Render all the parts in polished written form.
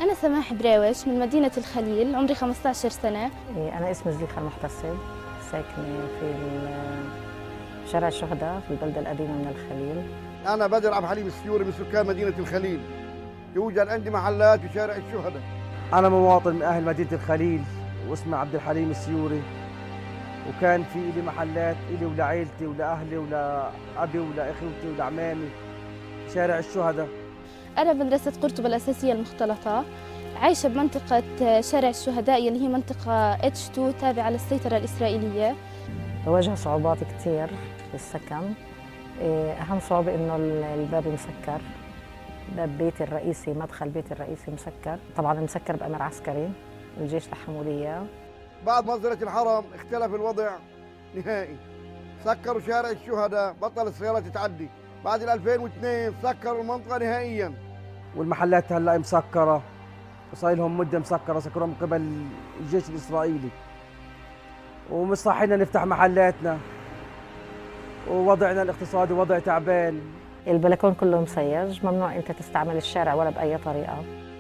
أنا سماح براوش من مدينة الخليل، عمري 15 سنة. أنا اسمي زليخة المحتسب، ساكنة في شارع الشهداء في البلدة القديمة من الخليل. أنا بدر عبد الحليم السيوري من سكان مدينة الخليل. يوجد عندي محلات في شارع الشهداء. أنا مواطن من أهل مدينة الخليل واسمي عبد الحليم السيوري، وكان في لي محلات إلي ولعائلتي ولأهلي ولأبي ولأخوتي ولعمامي في شارع الشهداء. أنا مدرسة قرطبة الأساسية المختلطة، عايشة بمنطقة شارع الشهداء اللي هي منطقة H2 تابعة للسيطرة الإسرائيلية. بواجه صعوبات كثير في السكن. أهم صعوبة إنه الباب مسكر، باب بيتي الرئيسي، مدخل بيتي الرئيسي مسكر، طبعاً مسكر بأمر عسكري، الجيش لحموا لي إياه. بعد منظرة الحرم اختلف الوضع نهائي، سكروا شارع الشهداء، بطل السيارات تعدي. بعد 2002 سكروا المنطقة نهائياً. والمحلات هلا مسكرة، وصار لهم مدة مسكرة، سكروا من قبل الجيش الإسرائيلي، ومش صاحينا نفتح محلاتنا، ووضعنا الاقتصادي وضع تعبان. البلكون كله مسيج، ممنوع أنت تستعمل الشارع ولا بأي طريقة.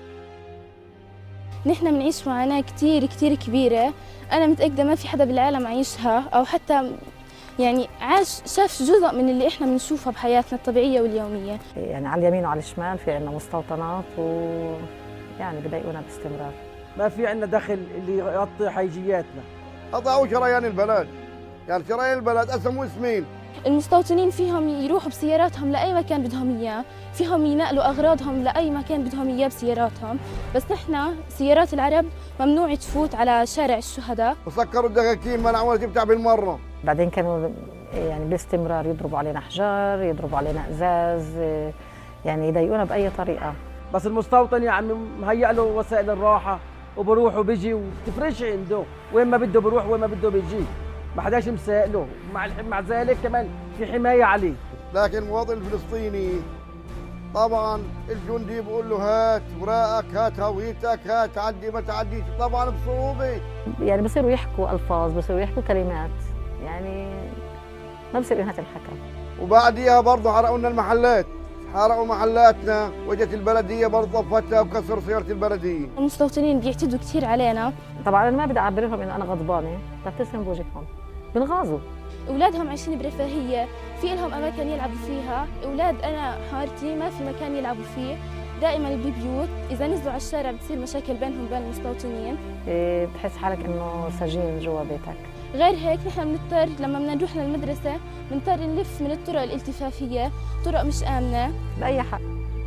نحن بنعيش معاناة كتير كبيرة، أنا متأكدة ما في حدا بالعالم عايشها أو حتى يعني شاف جزء من اللي إحنا بنشوفها بحياتنا الطبيعية واليومية. يعني على اليمين وعلى الشمال في عندنا مستوطنات ويعني بضايقونا باستمرار. ما في عندنا دخل اللي يغطي حيجياتنا. قطعوا شريان البلد، يعني شريان البلد قسموا اسمين. المستوطنين فيهم يروحوا بسياراتهم لأي مكان بدهم إياه، فيهم ينقلوا أغراضهم لأي مكان بدهم إياه بسياراتهم، بس نحن سيارات العرب ممنوع تفوت على شارع الشهداء. وسكروا الدكاكين، منعونا تفتح بالمرة. بعدين كانوا يعني باستمرار يضربوا علينا حجار، يضربوا علينا ازاز، يعني يضايقونا باي طريقه. بس المستوطن يعني مهيأ له وسائل الراحه، وبروح وبيجي وبتفرش عنده، وين ما بده بروح وين ما بده بيجي، ما حداش مسائله. مع ذلك كمان في حمايه عليه. لكن المواطن الفلسطيني طبعا الجندي بيقول له هات اوراقك، هات هويتك، هات تعدي ما تعديش، طبعا بصعوبه. يعني بصيروا يحكوا الفاظ، بصيروا يحكوا كلمات، يعني ما بصير انها تنحكى. وبعديها برضه حرقوا لنا المحلات، حرقوا محلاتنا، وجت البلديه برضه طفتها وكسروا سياره البلديه. المستوطنين بيعتدوا كثير علينا. طبعا انا ما بدي اعبر لهم انه انا غضبانه، ببتسم بوجههم، بنغازوا. اولادهم عايشين برفاهيه، في لهم اماكن يلعبوا فيها، اولاد انا حارتي ما في مكان يلعبوا فيه، دائما ببيوت، اذا نزلوا على الشارع بتصير مشاكل بينهم وبين المستوطنين. بتحس حالك انه سجين جوا بيتك. غير هيك نحن بنضطر لما بدنا نروح للمدرسه بنضطر نلف من الطرق الالتفافيه، طرق مش امنه. باي حق؟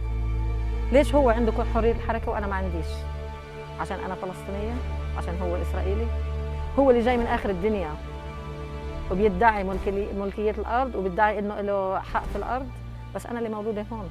ليش هو عنده حريه الحركه وانا ما عنديش؟ عشان انا فلسطينيه؟ عشان هو اسرائيلي؟ هو اللي جاي من اخر الدنيا وبيدعي ملكيه الارض وبيدعي انه له حق في الارض، بس انا اللي موجوده هون.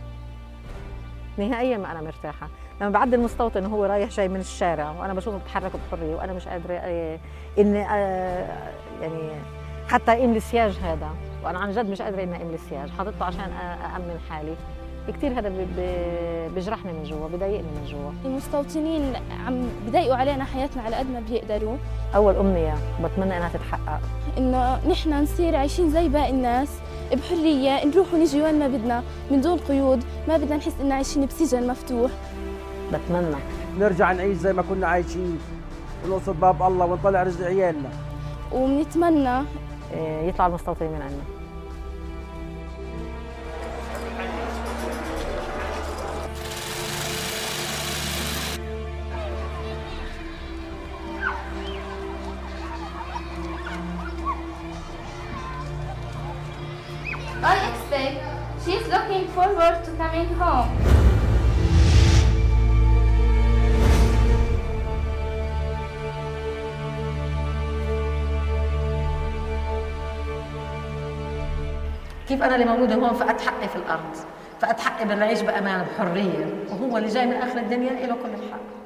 نهائيا ما انا مرتاحه لما بعد المستوطن وهو رايح جاي من الشارع وانا بشوفه بتحرك بحريه وانا مش قادره اني يعني حتى اقيم السياج هذا، وانا عن جد مش قادره اني اقيم السياج، حاططه عشان امن حالي. كثير هذا بيجرحني من جوا، بضايقني من جوا. المستوطنين عم بضايقوا علينا حياتنا على قد ما بيقدروا. اول امنيه بتمنى انها تتحقق، انه نحن نصير عايشين زي باقي الناس بحريه، نروح ونجي وين ما بدنا من دون قيود، ما بدنا نحس اننا عايشين بسجن مفتوح. بتمنى نرجع نعيش زي ما كنا عايشين، ونوصل باب الله ونطلع رزق عيالنا. وبنتمنى يطلع المستوطنين من عندنا. I expect she's looking forward to coming home. كيف انا اللي موجوده هون فقدت حقي في الارض، فقدت حقي بالعيش بامان بحريه، وهو اللي جاي من اخر الدنيا له كل الحق.